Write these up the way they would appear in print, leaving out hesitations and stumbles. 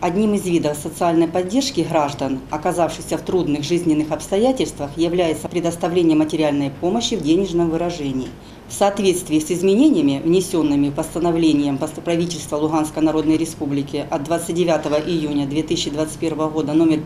Одним из видов социальной поддержки граждан, оказавшихся в трудных жизненных обстоятельствах, является предоставление материальной помощи в денежном выражении. В соответствии с изменениями, внесенными постановлением правительства Луганской Народной Республики от 29 июня 2021 года номер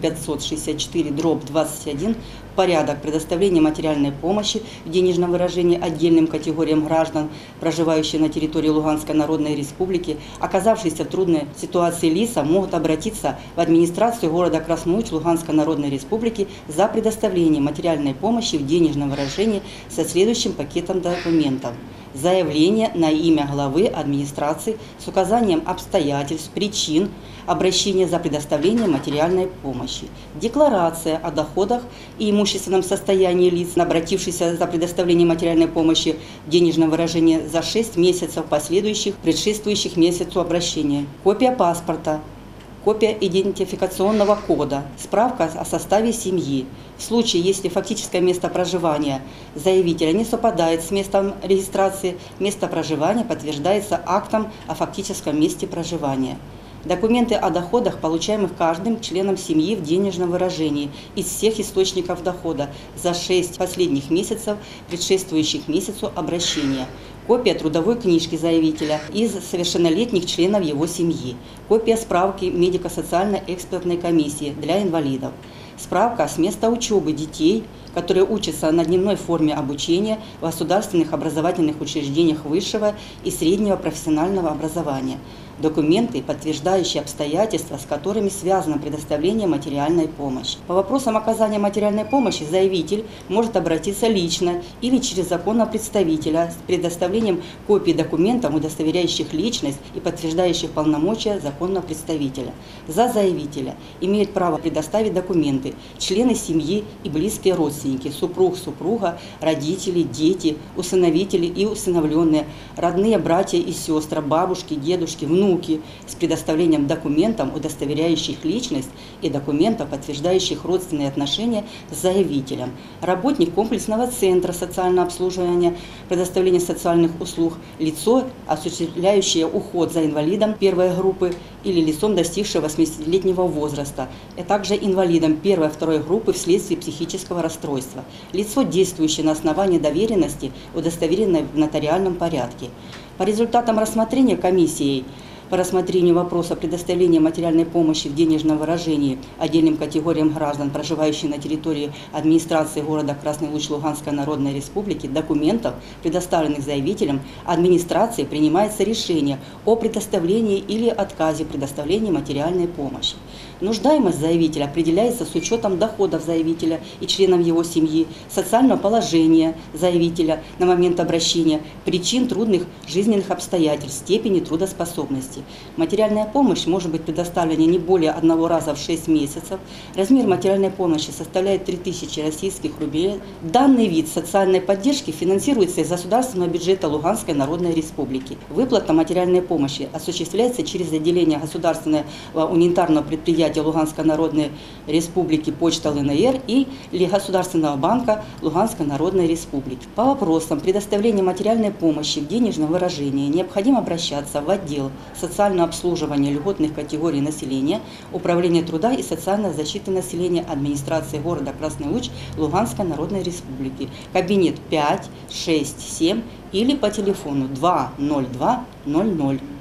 564/21, порядок предоставления материальной помощи в денежном выражении отдельным категориям граждан, проживающих на территории Луганской Народной Республики, оказавшиеся в трудной ситуации лица, могут обратиться в администрацию города Красный Луч Луганской Народной Республики за предоставлением материальной помощи в денежном выражении со следующим пакетом документов. Заявление на имя главы администрации с указанием обстоятельств, причин обращения за предоставлением материальной помощи. Декларация о доходах и имущественном состоянии лиц, обратившихся за предоставлением материальной помощи в денежном выражении за 6 месяцев последующих, предшествующих месяцу обращения. Копия паспорта. Копия идентификационного кода, справка о составе семьи. В случае, если фактическое место проживания заявителя не совпадает с местом регистрации, место проживания подтверждается актом о фактическом месте проживания. Документы о доходах, получаемых каждым членом семьи в денежном выражении из всех источников дохода за 6 последних месяцев, предшествующих месяцу обращения. Копия трудовой книжки заявителя из совершеннолетних членов его семьи. Копия справки медико-социальной экспертной комиссии для инвалидов. Справка с места учебы детей, которые учатся на дневной форме обучения в государственных образовательных учреждениях высшего и среднего профессионального образования. Документы, подтверждающие обстоятельства, с которыми связано предоставление материальной помощи. По вопросам оказания материальной помощи заявитель может обратиться лично или через законного представителя с предоставлением копий документов, удостоверяющих личность и подтверждающих полномочия законного представителя. За заявителя имеют право предоставить документы члены семьи и близкие родственники, супруг, супруга, родители, дети, усыновители и усыновленные, родные братья и сестры, бабушки, дедушки, внуки, с предоставлением документов, удостоверяющих личность, и документов, подтверждающих родственные отношения с заявителем. Работник комплексного центра социального обслуживания, предоставления социальных услуг, лицо, осуществляющее уход за инвалидом первой группы или лицом, достигшего 80-летнего возраста, а также инвалидом первой и второй группы вследствие психического расстройства. Лицо, действующее на основании доверенности, удостоверенной в нотариальном порядке. По результатам рассмотрения комиссией по рассмотрению вопроса предоставления материальной помощи в денежном выражении отдельным категориям граждан, проживающих на территории администрации города Красный Луч Луганской Народной Республики, документов, предоставленных заявителем, администрации принимается решение о предоставлении или отказе предоставления материальной помощи. Нуждаемость заявителя определяется с учетом доходов заявителя и членов его семьи, социального положения заявителя на момент обращения, причин трудных жизненных обстоятельств, степени трудоспособности. Материальная помощь может быть предоставлена не более одного раза в 6 месяцев. Размер материальной помощи составляет 3000 российских рублей. Данный вид социальной поддержки финансируется из государственного бюджета Луганской Народной Республики. Выплата материальной помощи осуществляется через отделение государственного унитарного предприятия Луганской Народной Республики Почта ЛНР и Государственного банка Луганской Народной Республики. По вопросам предоставления материальной помощи в денежном выражении необходимо обращаться в отдел социального обслуживания льготных категорий населения, Управления труда и социальной защиты населения администрации города Красный Луч Луганской Народной Республики, кабинет 567 или по телефону 20200.